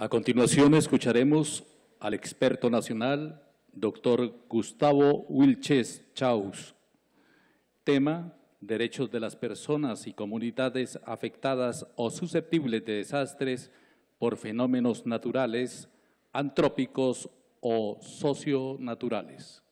A continuación escucharemos al experto nacional, doctor Gustavo Wilches Chaus. Tema: derechos de las personas y comunidades afectadas o susceptibles de desastres por fenómenos naturales, antrópicos o socionaturales.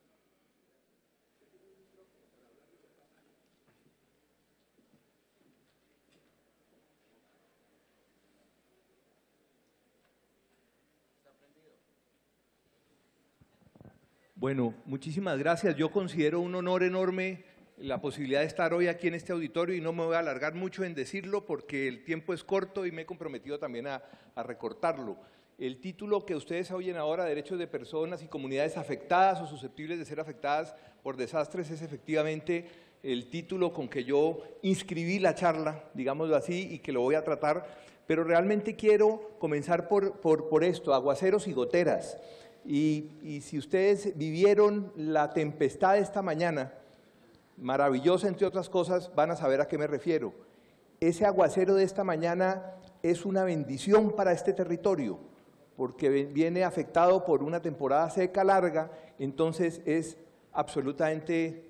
Bueno, muchísimas gracias. Yo considero un honor enorme la posibilidad de estar hoy aquí en este auditorio y no me voy a alargar mucho en decirlo porque el tiempo es corto y me he comprometido también a recortarlo. El título que ustedes oyen ahora, Derechos de Personas y Comunidades Afectadas o Susceptibles de ser Afectadas por Desastres, es efectivamente el título con que yo inscribí la charla, digámoslo así, y que lo voy a tratar, pero realmente quiero comenzar por esto, aguaceros y goteras. Y si ustedes vivieron la tempestad de esta mañana, maravillosa entre otras cosas, van a saber a qué me refiero. Ese aguacero de esta mañana es una bendición para este territorio, porque viene afectado por una temporada seca larga, entonces es absolutamente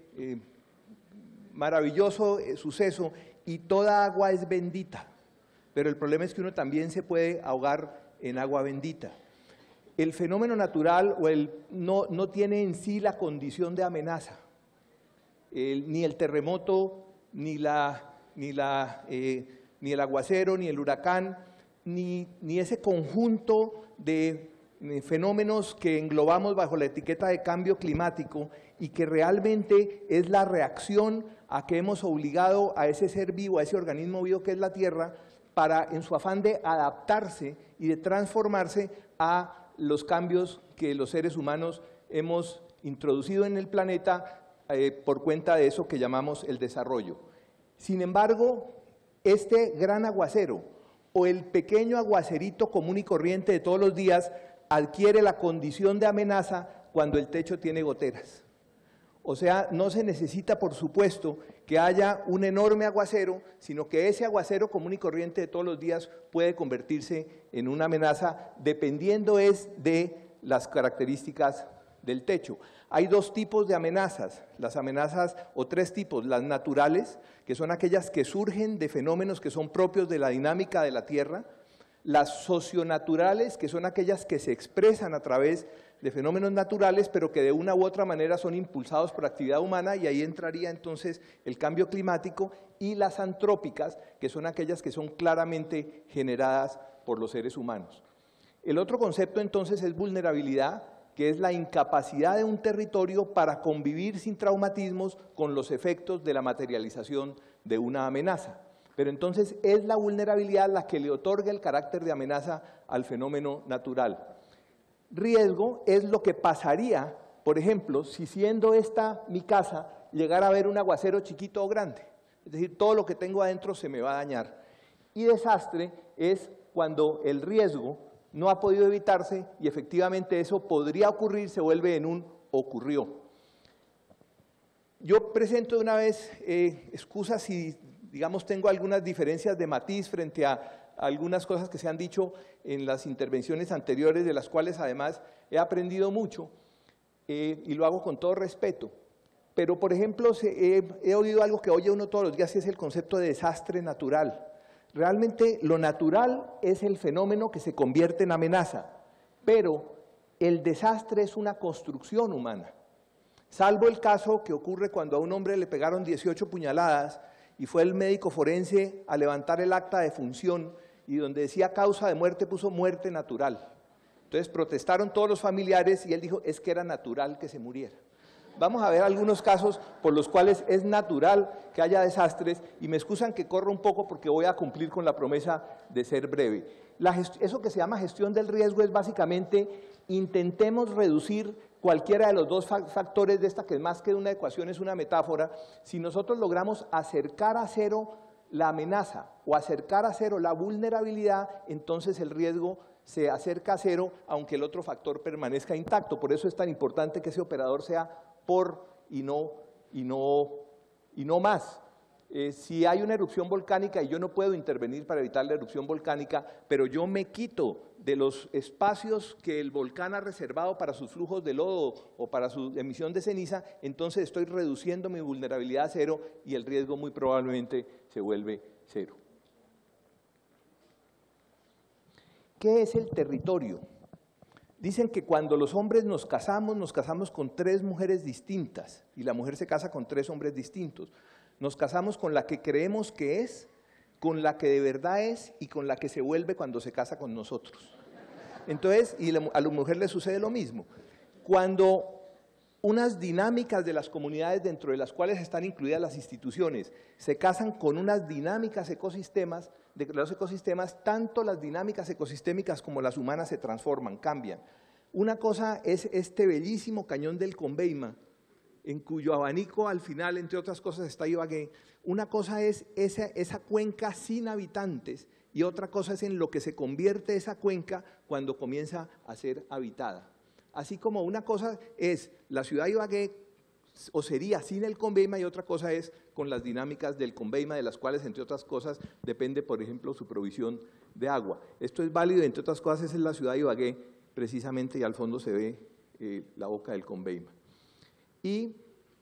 maravilloso suceso y toda agua es bendita, pero el problema es que uno también se puede ahogar en agua bendita. El fenómeno natural no tiene en sí la condición de amenaza. Ni el terremoto, ni el aguacero, ni el huracán, ni ese conjunto de fenómenos que englobamos bajo la etiqueta de cambio climático y que realmente es la reacción a que hemos obligado a ese ser vivo, a ese organismo vivo que es la Tierra, para en su afán de adaptarse y de transformarse a los cambios que los seres humanos hemos introducido en el planeta por cuenta de eso que llamamos el desarrollo. Sin embargo, este gran aguacero o el pequeño aguacerito común y corriente de todos los días adquiere la condición de amenaza cuando el techo tiene goteras. O sea, no se necesita, por supuesto, que haya un enorme aguacero, sino que ese aguacero común y corriente de todos los días puede convertirse en una amenaza, dependiendo de las características del techo. Hay dos tipos de amenazas, las amenazas, o tres tipos: las naturales, que son aquellas que surgen de fenómenos que son propios de la dinámica de la Tierra; las socionaturales, que son aquellas que se expresan a través de fenómenos naturales, pero que de una u otra manera son impulsados por actividad humana, y ahí entraría entonces el cambio climático; y las antrópicas, que son aquellas que son claramente generadas por los seres humanos. El otro concepto entonces es vulnerabilidad, que es la incapacidad de un territorio para convivir sin traumatismos con los efectos de la materialización de una amenaza. Pero entonces es la vulnerabilidad la que le otorga el carácter de amenaza al fenómeno natural. Riesgo es lo que pasaría, por ejemplo, si siendo esta mi casa llegara a haber un aguacero chiquito o grande. Es decir, todo lo que tengo adentro se me va a dañar. Y desastre es cuando el riesgo no ha podido evitarse y efectivamente eso podría ocurrir, se vuelve en un ocurrió. Yo presento de una vez excusas si, digamos, tengo algunas diferencias de matiz frente a algunas cosas que se han dicho en las intervenciones anteriores, de las cuales además he aprendido mucho y lo hago con todo respeto. Pero, por ejemplo, he oído algo que oye uno todos los días y es el concepto de desastre natural. Realmente lo natural es el fenómeno que se convierte en amenaza, pero el desastre es una construcción humana. Salvo el caso que ocurre cuando a un hombre le pegaron 18 puñaladas y fue el médico forense a levantar el acta de función y donde decía causa de muerte puso muerte natural. Entonces protestaron todos los familiares y él dijo es que era natural que se muriera. Vamos a ver algunos casos por los cuales es natural que haya desastres y me excusan que corra un poco porque voy a cumplir con la promesa de ser breve. Eso que se llama gestión del riesgo es básicamente intentemos reducir cualquiera de los dos factores de esta, que más que una ecuación es una metáfora. Si nosotros logramos acercar a cero la amenaza o acercar a cero la vulnerabilidad, entonces el riesgo se acerca a cero, aunque el otro factor permanezca intacto. Por eso es tan importante que ese operador sea por y no más. Si hay una erupción volcánica y yo no puedo intervenir para evitar la erupción volcánica, pero yo me quito de los espacios que el volcán ha reservado para sus flujos de lodo o para su emisión de ceniza, entonces estoy reduciendo mi vulnerabilidad a cero y el riesgo muy probablemente se vuelve cero. ¿Qué es el territorio? Dicen que cuando los hombres nos casamos con 3 mujeres distintas y la mujer se casa con 3 hombres distintos. Nos casamos con la que creemos que es, con la que de verdad es y con la que se vuelve cuando se casa con nosotros. Entonces, a la mujer le sucede lo mismo. Cuando unas dinámicas de las comunidades dentro de las cuales están incluidas las instituciones se casan con unas dinámicas ecosistemas, de los ecosistemas, tanto las dinámicas ecosistémicas como las humanas se transforman, cambian. Una cosa es este bellísimo cañón del Conveima, en cuyo abanico al final, entre otras cosas, está Ibagué. Una cosa es esa cuenca sin habitantes y otra cosa es en lo que se convierte esa cuenca cuando comienza a ser habitada. Así como una cosa es la ciudad de Ibagué, o sería sin el Conveima, y otra cosa es con las dinámicas del Conveima, de las cuales, entre otras cosas, depende, por ejemplo, su provisión de agua. Esto es válido, entre otras cosas, es en la ciudad de Ibagué, precisamente, y al fondo se ve la boca del Conveima. Y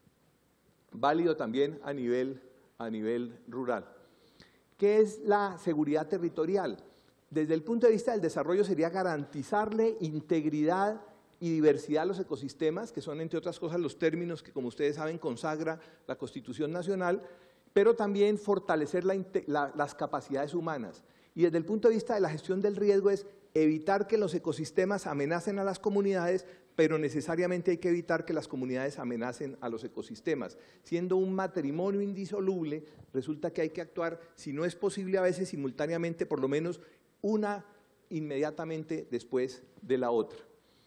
válido también a nivel rural. ¿Qué es la seguridad territorial? Desde el punto de vista del desarrollo sería garantizarle integridad y diversidad a los ecosistemas, que son, entre otras cosas, los términos que, como ustedes saben, consagra la Constitución Nacional, pero también fortalecer las capacidades humanas. Y desde el punto de vista de la gestión del riesgo es evitar que los ecosistemas amenacen a las comunidades, pero necesariamente hay que evitar que las comunidades amenacen a los ecosistemas. Siendo un matrimonio indisoluble, resulta que hay que actuar, si no es posible a veces simultáneamente, por lo menos una inmediatamente después de la otra.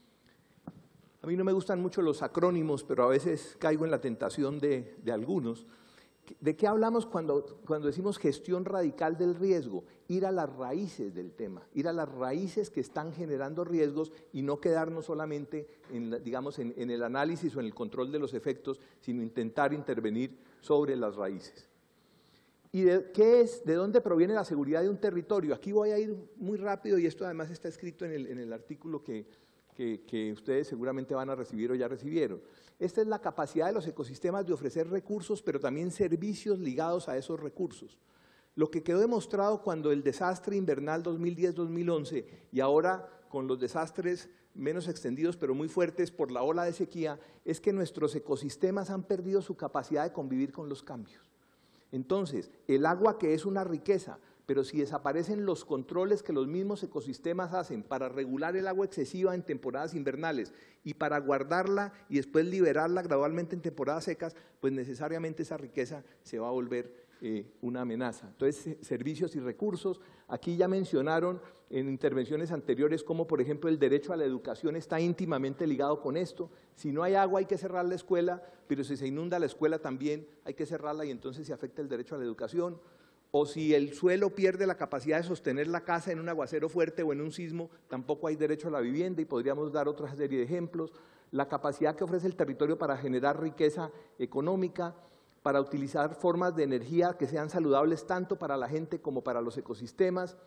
A mí no me gustan mucho los acrónimos, pero a veces caigo en la tentación de algunos. ¿De qué hablamos cuando decimos gestión radical del riesgo? Ir a las raíces del tema, ir a las raíces que están generando riesgos y no quedarnos solamente en el análisis o en el control de los efectos, sino intentar intervenir sobre las raíces. ¿Y de dónde proviene la seguridad de un territorio? Aquí voy a ir muy rápido y esto además está escrito en el artículo que ustedes seguramente van a recibir o ya recibieron. Esta es la capacidad de los ecosistemas de ofrecer recursos, pero también servicios ligados a esos recursos. Lo que quedó demostrado cuando el desastre invernal 2010-2011 y ahora con los desastres menos extendidos pero muy fuertes por la ola de sequía, es que nuestros ecosistemas han perdido su capacidad de convivir con los cambios. Entonces, el agua, que es una riqueza, pero si desaparecen los controles que los mismos ecosistemas hacen para regular el agua excesiva en temporadas invernales y para guardarla y después liberarla gradualmente en temporadas secas, pues necesariamente esa riqueza se va a volver una amenaza. Entonces, servicios y recursos, aquí ya mencionaron en intervenciones anteriores cómo, por ejemplo, el derecho a la educación está íntimamente ligado con esto. Si no hay agua hay que cerrar la escuela, pero si se inunda la escuela también hay que cerrarla y entonces se afecta el derecho a la educación. O si el suelo pierde la capacidad de sostener la casa en un aguacero fuerte o en un sismo, tampoco hay derecho a la vivienda y podríamos dar otra serie de ejemplos. La capacidad que ofrece el territorio para generar riqueza económica, para utilizar formas de energía que sean saludables tanto para la gente como para los ecosistemas.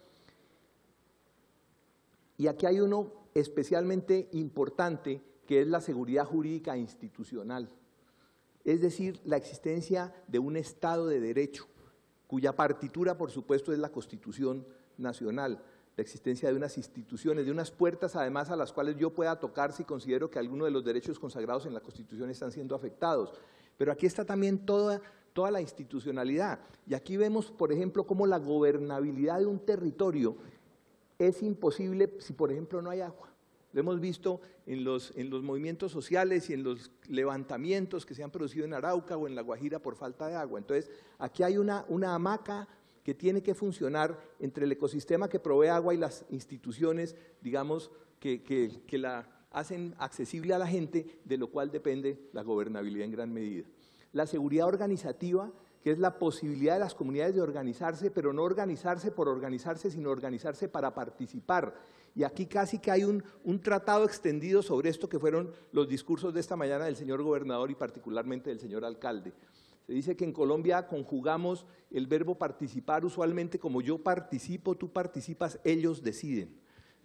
Y aquí hay uno especialmente importante, que es la seguridad jurídica institucional, es decir, la existencia de un Estado de Derecho, cuya partitura, por supuesto, es la Constitución Nacional, la existencia de unas instituciones, de unas puertas, además, a las cuales yo pueda tocar si considero que alguno de los derechos consagrados en la Constitución están siendo afectados. Pero aquí está también toda la institucionalidad. Y aquí vemos, por ejemplo, cómo la gobernabilidad de un territorio es imposible si, por ejemplo, no hay agua. Lo hemos visto en los movimientos sociales y en los levantamientos que se han producido en Arauca o en La Guajira por falta de agua. Entonces, aquí hay una hamaca que tiene que funcionar entre el ecosistema que provee agua y las instituciones, digamos, que la hacen accesible a la gente, de lo cual depende la gobernabilidad en gran medida. La seguridad organizativa, que es la posibilidad de las comunidades de organizarse, pero no organizarse por organizarse, sino organizarse para participar. Y aquí casi que hay un tratado extendido sobre esto, que fueron los discursos de esta mañana del señor gobernador y particularmente del señor alcalde. Se dice que en Colombia conjugamos el verbo participar usualmente como yo participo, tú participas, ellos deciden.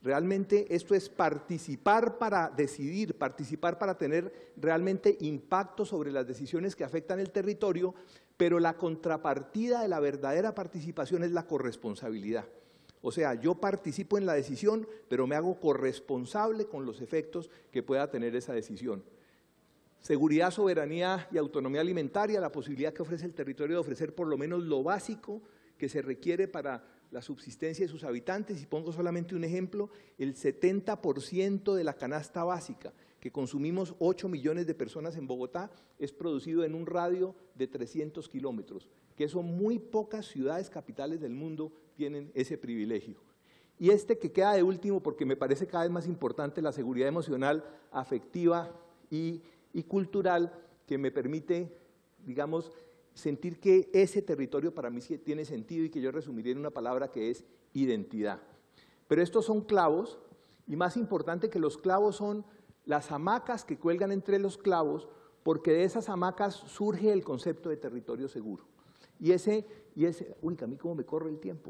Realmente esto es participar para decidir, participar para tener realmente impacto sobre las decisiones que afectan el territorio, pero la contrapartida de la verdadera participación es la corresponsabilidad. O sea, yo participo en la decisión, pero me hago corresponsable con los efectos que pueda tener esa decisión. Seguridad, soberanía y autonomía alimentaria, la posibilidad que ofrece el territorio de ofrecer por lo menos lo básico que se requiere para la subsistencia de sus habitantes. Y pongo solamente un ejemplo, el 70% de la canasta básica que consumimos 8 millones de personas en Bogotá es producido en un radio de 300 kilómetros, que son muy pocas ciudades capitales del mundo tienen ese privilegio. Y este que queda de último, porque me parece cada vez más importante, la seguridad emocional, afectiva y cultural, que me permite, digamos, sentir que ese territorio para mí sí tiene sentido y que yo resumiría en una palabra que es identidad. Pero estos son clavos, y más importante que los clavos son las hamacas que cuelgan entre los clavos, porque de esas hamacas surge el concepto de territorio seguro. Uy, a mí cómo me corre el tiempo.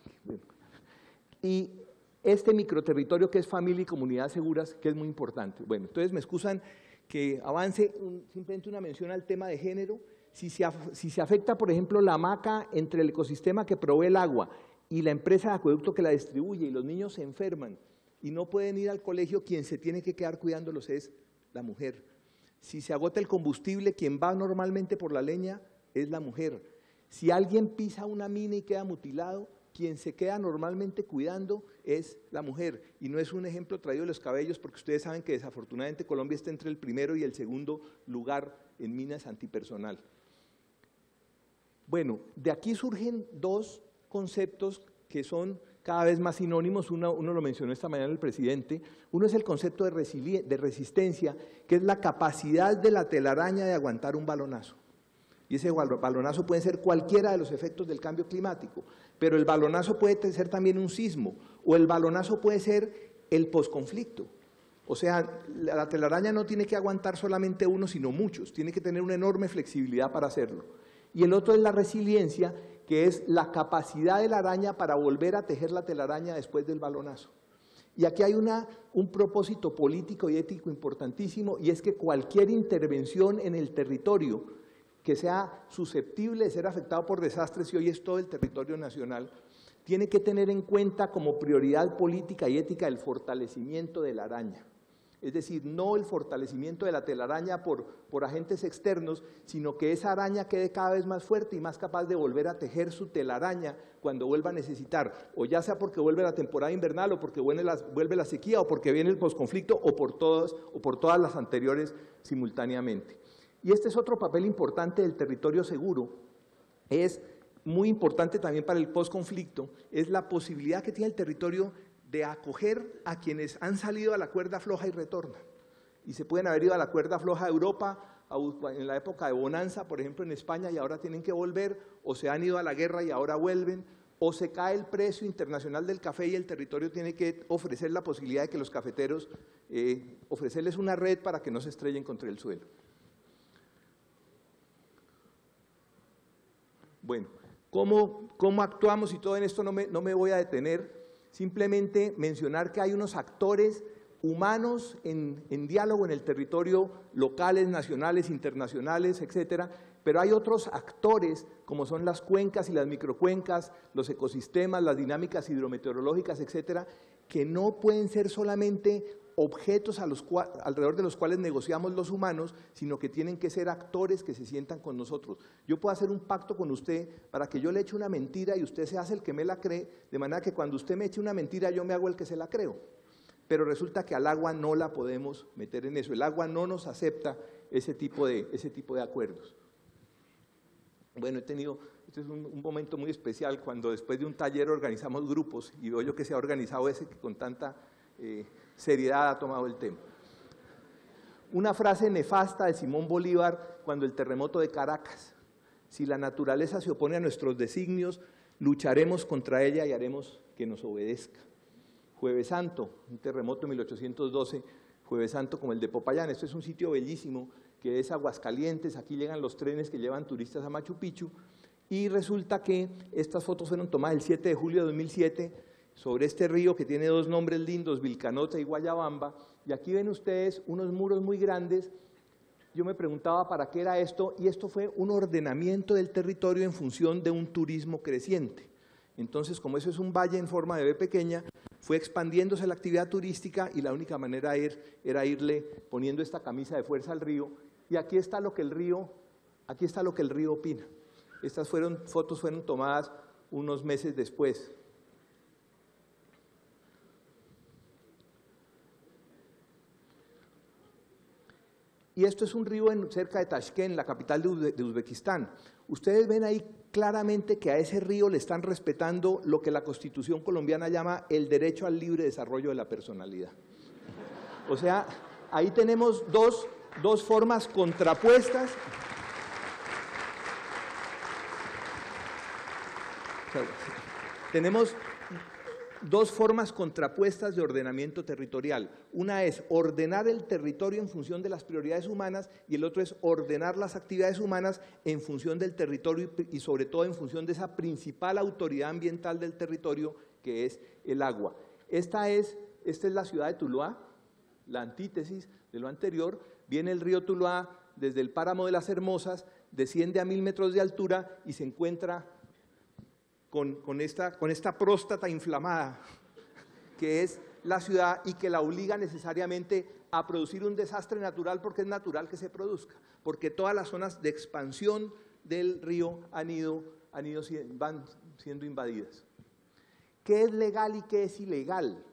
Y este microterritorio que es familia y comunidad seguras, que es muy importante. Bueno, entonces me excusan que avance simplemente una mención al tema de género. Si se afecta, por ejemplo, la hamaca entre el ecosistema que provee el agua y la empresa de acueducto que la distribuye y los niños se enferman y no pueden ir al colegio, quien se tiene que quedar cuidándolos es la mujer. Si se agota el combustible, quien va normalmente por la leña es la mujer. Si alguien pisa una mina y queda mutilado, quien se queda normalmente cuidando es la mujer. Y no es un ejemplo traído de los cabellos, porque ustedes saben que desafortunadamente Colombia está entre el primero y el segundo lugar en minas antipersonal. Bueno, de aquí surgen dos conceptos que son cada vez más sinónimos. Uno lo mencionó esta mañana el presidente. Uno es el concepto de resistencia, que es la capacidad de la telaraña de aguantar un balonazo. Y ese balonazo puede ser cualquiera de los efectos del cambio climático, pero el balonazo puede ser también un sismo, o el balonazo puede ser el posconflicto. O sea, la telaraña no tiene que aguantar solamente uno, sino muchos, tiene que tener una enorme flexibilidad para hacerlo. Y el otro es la resiliencia, que es la capacidad de la araña para volver a tejer la telaraña después del balonazo. Y aquí hay un propósito político y ético importantísimo, y es que cualquier intervención en el territorio que sea susceptible de ser afectado por desastres, y hoy es todo el territorio nacional, tiene que tener en cuenta como prioridad política y ética el fortalecimiento de la araña. Es decir, no el fortalecimiento de la telaraña por agentes externos, sino que esa araña quede cada vez más fuerte y más capaz de volver a tejer su telaraña cuando vuelva a necesitar, o ya sea porque vuelve la temporada invernal, o porque vuelve la sequía, o porque viene el posconflicto, o por todas las anteriores simultáneamente. Y este es otro papel importante del territorio seguro, es muy importante también para el posconflicto, es la posibilidad que tiene el territorio de acoger a quienes han salido a la cuerda floja y retornan. Y se pueden haber ido a la cuerda floja de Europa en la época de bonanza, por ejemplo en España, y ahora tienen que volver, o se han ido a la guerra y ahora vuelven, o se cae el precio internacional del café y el territorio tiene que ofrecer la posibilidad de que los cafeteros, ofrecerles una red para que no se estrellen contra el suelo. Bueno, ¿cómo actuamos? Y todo en esto no me voy a detener. Simplemente mencionar que hay unos actores humanos en diálogo en el territorio, locales, nacionales, internacionales, etcétera, pero hay otros actores como son las cuencas y las microcuencas, los ecosistemas, las dinámicas hidrometeorológicas, etcétera, que no pueden ser solamente objetos alrededor de los cuales negociamos los humanos, sino que tienen que ser actores que se sientan con nosotros. Yo puedo hacer un pacto con usted para que yo le eche una mentira y usted se hace el que me la cree, de manera que cuando usted me eche una mentira yo me hago el que se la creo. Pero resulta que al agua no la podemos meter en eso, el agua no nos acepta ese tipo de acuerdos. Bueno, este es un momento muy especial cuando después de un taller organizamos grupos y veo yo que se ha organizado ese que con tanta seriedad ha tomado el tema. Una frase nefasta de Simón Bolívar cuando el terremoto de Caracas: si la naturaleza se opone a nuestros designios, lucharemos contra ella y haremos que nos obedezca. Jueves Santo, un terremoto en 1812, Jueves Santo como el de Popayán. Esto es un sitio bellísimo que es Aguascalientes, aquí llegan los trenes que llevan turistas a Machu Picchu, y resulta que estas fotos fueron tomadas el 7 de julio de 2007, sobre este río que tiene dos nombres lindos, Vilcanota y Guayabamba, y aquí ven ustedes unos muros muy grandes. Yo me preguntaba para qué era esto, y esto fue un ordenamiento del territorio en función de un turismo creciente. Entonces, como eso es un valle en forma de V pequeña, fue expandiéndose la actividad turística y la única manera era irle poniendo esta camisa de fuerza al río, y aquí está lo que el río opina. Estas fotos fueron tomadas unos meses después. Y esto es un río cerca de Tashkent, la capital de Uzbekistán. Ustedes ven ahí claramente que a ese río le están respetando lo que la Constitución colombiana llama el derecho al libre desarrollo de la personalidad. O sea, ahí tenemos dos formas contrapuestas. Tenemos dos formas contrapuestas de ordenamiento territorial. Una es ordenar el territorio en función de las prioridades humanas y el otro es ordenar las actividades humanas en función del territorio y sobre todo en función de esa principal autoridad ambiental del territorio que es el agua. Esta es la ciudad de Tuluá, la antítesis de lo anterior. Viene el río Tuluá desde el páramo de las Hermosas, desciende a 1000 metros de altura y se encuentra con esta próstata inflamada que es la ciudad y que la obliga necesariamente a producir un desastre natural, porque es natural que se produzca, porque todas las zonas de expansión del río van siendo invadidas. ¿Qué es legal y qué es ilegal?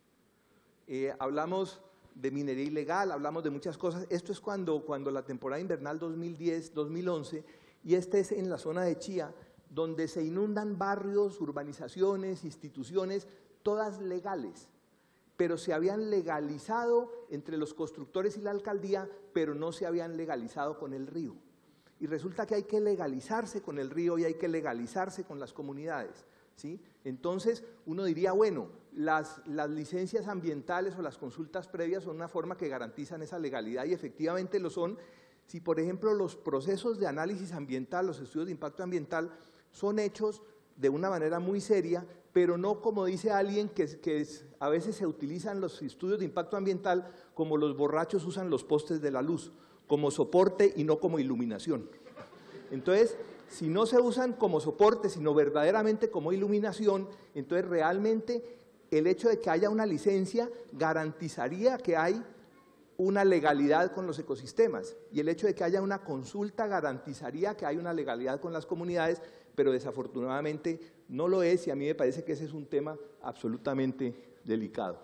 Hablamos de minería ilegal, hablamos de muchas cosas. Esto es cuando la temporada invernal 2010-2011, y este es en la zona de Chía, donde se inundan barrios, urbanizaciones, instituciones, todas legales, pero se habían legalizado entre los constructores y la alcaldía, pero no se habían legalizado con el río. Y resulta que hay que legalizarse con el río y hay que legalizarse con las comunidades, ¿sí? Entonces, uno diría, bueno, las licencias ambientales o las consultas previas son una forma que garantizan esa legalidad, y efectivamente lo son. Si, por ejemplo, los procesos de análisis ambiental, los estudios de impacto ambiental, son hechos de una manera muy seria, pero no como dice alguien que a veces se utilizan los estudios de impacto ambiental como los borrachos usan los postes de la luz, como soporte y no como iluminación. Entonces, si no se usan como soporte, sino verdaderamente como iluminación, entonces realmente el hecho de que haya una licencia garantizaría que hay una legalidad con los ecosistemas, y el hecho de que haya una consulta garantizaría que hay una legalidad con las comunidades, pero desafortunadamente no lo es, y a mí me parece que ese es un tema absolutamente delicado.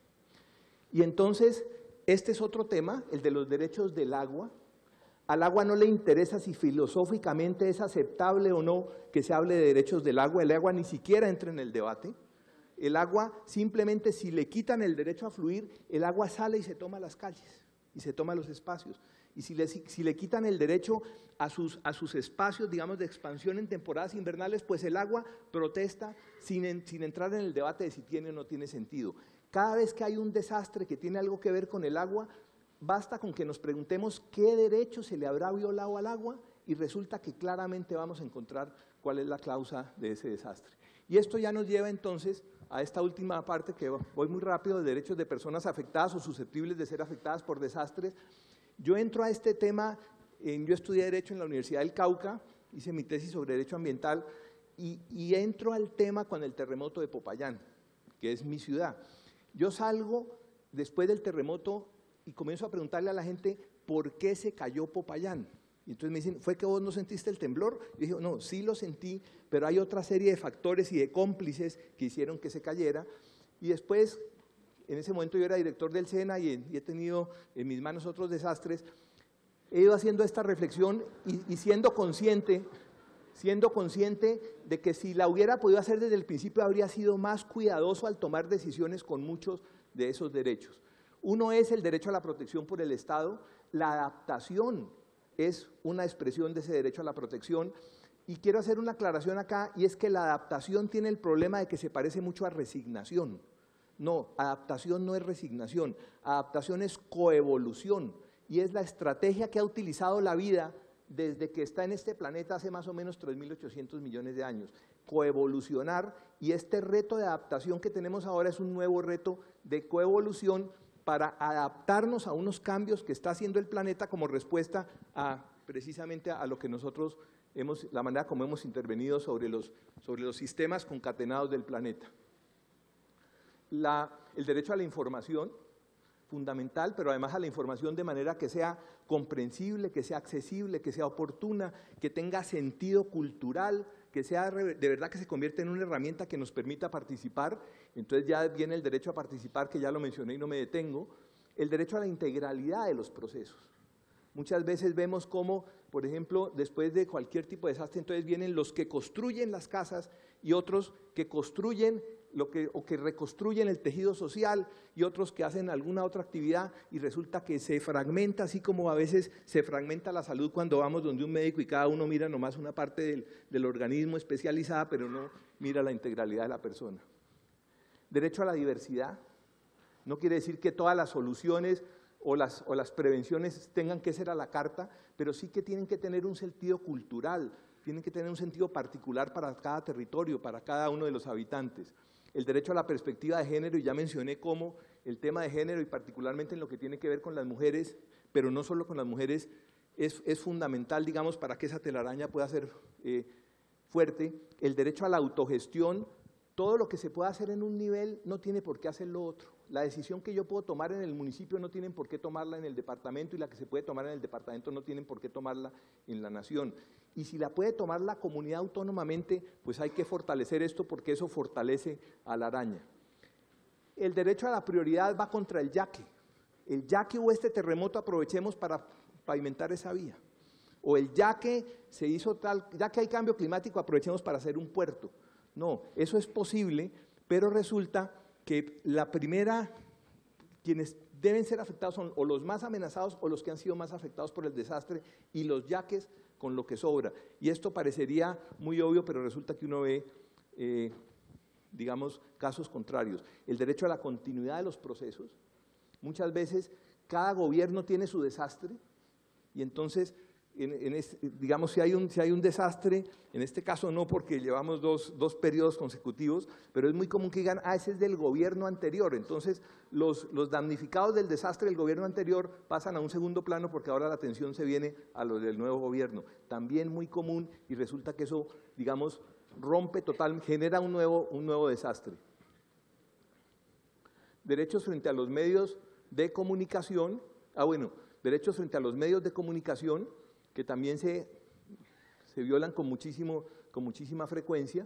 Y entonces, este es otro tema, el de los derechos del agua. Al agua no le interesa si filosóficamente es aceptable o no que se hable de derechos del agua, el agua ni siquiera entra en el debate. El agua, simplemente si le quitan el derecho a fluir, el agua sale y se toma las calles, y se toma los espacios. Y si le quitan el derecho a sus espacios, digamos, de expansión en temporadas invernales, pues el agua protesta sin entrar en el debate de si tiene o no tiene sentido. Cada vez que hay un desastre que tiene algo que ver con el agua, basta con que nos preguntemos qué derecho se le habrá violado al agua, y resulta que claramente vamos a encontrar cuál es la causa de ese desastre. Y esto ya nos lleva entonces a esta última parte, que voy muy rápido, de derechos de personas afectadas o susceptibles de ser afectadas por desastres. Yo entro a este tema, yo estudié Derecho en la Universidad del Cauca, hice mi tesis sobre Derecho Ambiental, y entro al tema con el terremoto de Popayán, que es mi ciudad. Yo salgo después del terremoto y comienzo a preguntarle a la gente por qué se cayó Popayán. Y entonces me dicen, ¿fue que vos no sentiste el temblor? Yo dije, no, sí lo sentí, pero hay otra serie de factores y de cómplices que hicieron que se cayera. Y después, en ese momento yo era director del SENA y he tenido en mis manos otros desastres, he ido haciendo esta reflexión y siendo consciente de que si la hubiera podido hacer desde el principio, habría sido más cuidadoso al tomar decisiones con muchos de esos derechos. Uno es el derecho a la protección por el Estado. La adaptación es una expresión de ese derecho a la protección, y quiero hacer una aclaración acá, y es que la adaptación tiene el problema de que se parece mucho a resignación. No, adaptación no es resignación, adaptación es coevolución, y es la estrategia que ha utilizado la vida desde que está en este planeta hace más o menos 3.800 millones de años. Coevolucionar, y este reto de adaptación que tenemos ahora es un nuevo reto de coevolución para adaptarnos a unos cambios que está haciendo el planeta como respuesta a precisamente a lo que nosotros la manera como hemos intervenido sobre los sistemas concatenados del planeta. El derecho a la información, fundamental, pero además a la información de manera que sea comprensible, que sea accesible, que sea oportuna, que tenga sentido cultural, que sea de verdad que se convierta en una herramienta que nos permita participar. Entonces ya viene el derecho a participar, que ya lo mencioné y no me detengo. El derecho a la integralidad de los procesos. Muchas veces vemos cómo, por ejemplo, después de cualquier tipo de desastre, entonces vienen los que construyen las casas y otros que construyen o que reconstruyen el tejido social y otros que hacen alguna otra actividad, y resulta que se fragmenta, así como a veces se fragmenta la salud cuando vamos donde un médico y cada uno mira nomás una parte del organismo especializada, pero no mira la integralidad de la persona. Derecho a la diversidad. No quiere decir que todas las soluciones o las prevenciones tengan que ser a la carta, pero sí que tienen que tener un sentido cultural, tienen que tener un sentido particular para cada territorio, para cada uno de los habitantes. El derecho a la perspectiva de género, y ya mencioné cómo el tema de género, y particularmente en lo que tiene que ver con las mujeres, pero no solo con las mujeres, es fundamental, digamos, para que esa telaraña pueda ser fuerte. El derecho a la autogestión, todo lo que se pueda hacer en un nivel no tiene por qué hacerlo otro. La decisión que yo puedo tomar en el municipio no tienen por qué tomarla en el departamento, y la que se puede tomar en el departamento no tienen por qué tomarla en la nación. Y si la puede tomar la comunidad autónomamente, pues hay que fortalecer esto, porque eso fortalece a la araña. El derecho a la prioridad va contra el yaque. El yaque o este terremoto aprovechemos para pavimentar esa vía. O el yaque se hizo tal, ya que hay cambio climático, aprovechemos para hacer un puerto. No, eso es posible, pero resulta que quienes deben ser afectados son o los más amenazados o los que han sido más afectados por el desastre, y los yaques con lo que sobra. Y esto parecería muy obvio, pero resulta que uno ve, digamos, casos contrarios. El derecho a la continuidad de los procesos. Muchas veces cada gobierno tiene su desastre, y entonces, digamos, si hay un desastre, en este caso no, porque llevamos dos periodos consecutivos, pero es muy común que digan, ese es del gobierno anterior. Entonces, los damnificados del desastre del gobierno anterior pasan a un segundo plano, porque ahora la atención se viene a lo del nuevo gobierno. También muy común, y resulta que eso, digamos, rompe totalmente, genera un nuevo desastre. Derechos frente a los medios de comunicación. Derechos frente a los medios de comunicación, que también se violan con muchísima frecuencia.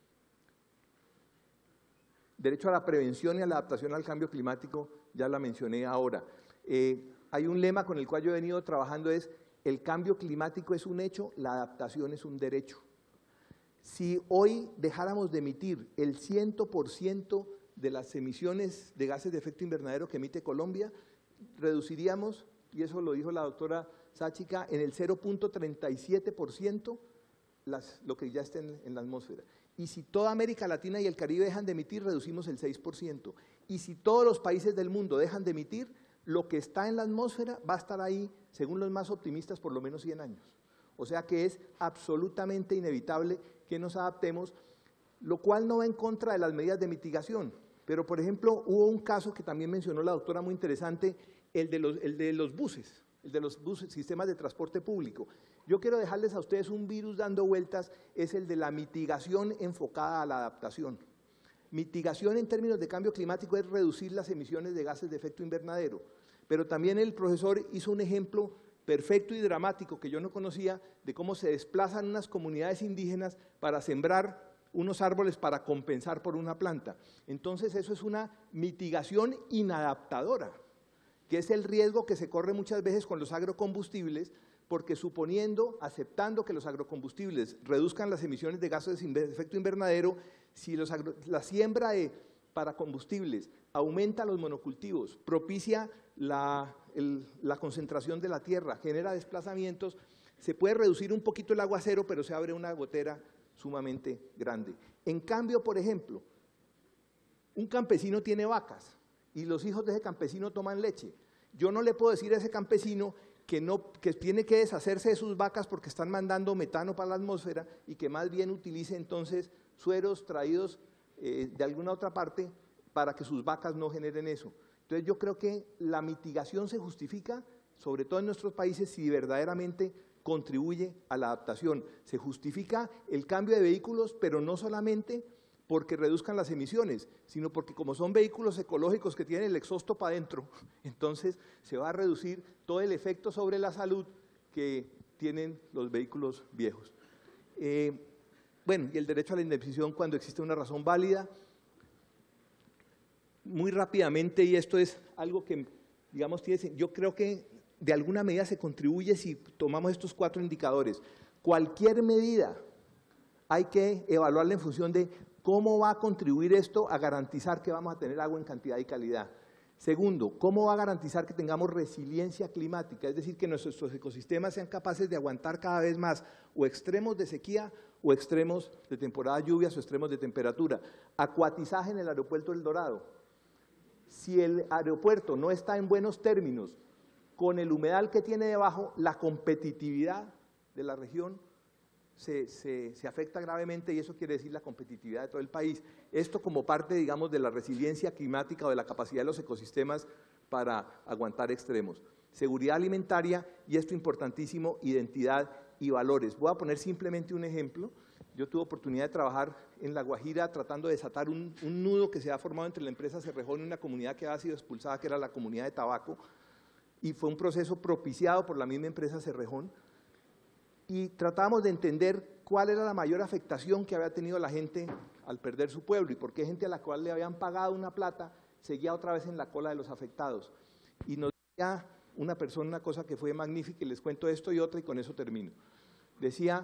Derecho a la prevención y a la adaptación al cambio climático, ya la mencioné ahora. Hay un lema con el cual yo he venido trabajando, es: el cambio climático es un hecho, la adaptación es un derecho. Si hoy dejáramos de emitir el 100% de las emisiones de gases de efecto invernadero que emite Colombia, reduciríamos, y eso lo dijo la doctora Sáchica, en el 0.37% lo que ya está en la atmósfera. Y si toda América Latina y el Caribe dejan de emitir, reducimos el 6%. Y si todos los países del mundo dejan de emitir, lo que está en la atmósfera va a estar ahí, según los más optimistas, por lo menos 100 años. O sea que es absolutamente inevitable que nos adaptemos, lo cual no va en contra de las medidas de mitigación. Pero, por ejemplo, hubo un caso que también mencionó la doctora muy interesante, el de los buses, sistemas de transporte público. Yo quiero dejarles a ustedes un virus dando vueltas, es el de la mitigación enfocada a la adaptación. Mitigación en términos de cambio climático es reducir las emisiones de gases de efecto invernadero, pero también el profesor hizo un ejemplo perfecto y dramático que yo no conocía, de cómo se desplazan unas comunidades indígenas para sembrar unos árboles para compensar por una planta. Entonces eso es una mitigación inadaptadora, que es el riesgo que se corre muchas veces con los agrocombustibles, porque aceptando que los agrocombustibles reduzcan las emisiones de gases de efecto invernadero, si la siembra para combustibles aumenta los monocultivos, propicia la concentración de la tierra, genera desplazamientos, se puede reducir un poquito el aguacero, pero se abre una gotera sumamente grande. En cambio, por ejemplo, un campesino tiene vacas y los hijos de ese campesino toman leche. Yo no le puedo decir a ese campesino que tiene que deshacerse de sus vacas porque están mandando metano para la atmósfera y que más bien utilice entonces sueros traídos de alguna otra parte para que sus vacas no generen eso. Entonces yo creo que la mitigación se justifica, sobre todo en nuestros países, si verdaderamente contribuye a la adaptación. Se justifica el cambio de vehículos, pero no solamente porque reduzcan las emisiones, sino porque como son vehículos ecológicos que tienen el exhausto para adentro, entonces se va a reducir todo el efecto sobre la salud que tienen los vehículos viejos. Bueno, y el derecho a la indemnización cuando existe una razón válida. Muy rápidamente, y esto es algo que, digamos, yo creo que de alguna medida se contribuye si tomamos estos 4 indicadores. Cualquier medida hay que evaluarla en función de cómo va a contribuir esto a garantizar que vamos a tener agua en cantidad y calidad. Segundo, cómo va a garantizar que tengamos resiliencia climática, es decir, que nuestros ecosistemas sean capaces de aguantar cada vez más o extremos de sequía o extremos de temporada de lluvias o extremos de temperatura. Acuatizaje en el aeropuerto del Dorado. Si el aeropuerto no está en buenos términos, con el humedal que tiene debajo, la competitividad de la región se afecta gravemente y eso quiere decir la competitividad de todo el país. Esto como parte, digamos, de la resiliencia climática o de la capacidad de los ecosistemas para aguantar extremos. Seguridad alimentaria y esto importantísimo, identidad y valores. Voy a poner simplemente un ejemplo. Yo tuve oportunidad de trabajar en La Guajira tratando de desatar un nudo que se ha formado entre la empresa Cerrejón y una comunidad que había sido expulsada, que era la comunidad de Tabaco, y fue un proceso propiciado por la misma empresa Cerrejón, y tratábamos de entender cuál era la mayor afectación que había tenido la gente al perder su pueblo y por qué gente a la cual le habían pagado una plata seguía otra vez en la cola de los afectados. Y nos decía una persona una cosa que fue magnífica, y les cuento esto y otra y con eso termino. Decía,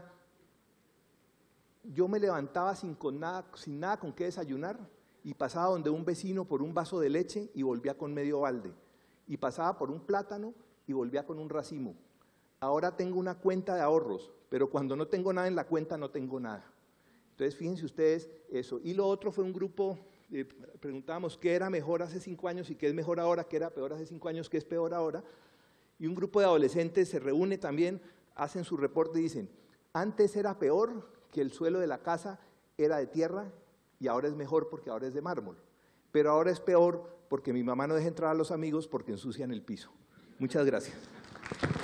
yo me levantaba sin nada con qué desayunar y pasaba donde un vecino por un vaso de leche y volvía con medio balde. Y pasaba por un plátano y volvía con un racimo. Ahora tengo una cuenta de ahorros, pero cuando no tengo nada en la cuenta no tengo nada. Entonces, fíjense ustedes eso. Y lo otro fue un grupo, preguntábamos qué era mejor hace 5 años y qué es mejor ahora, qué era peor hace 5 años, qué es peor ahora. Y un grupo de adolescentes se reúne también, hacen su reporte y dicen, antes era peor que el suelo de la casa era de tierra y ahora es mejor porque ahora es de mármol. Pero ahora es peor porque mi mamá no deja entrar a los amigos porque ensucian el piso. Muchas gracias.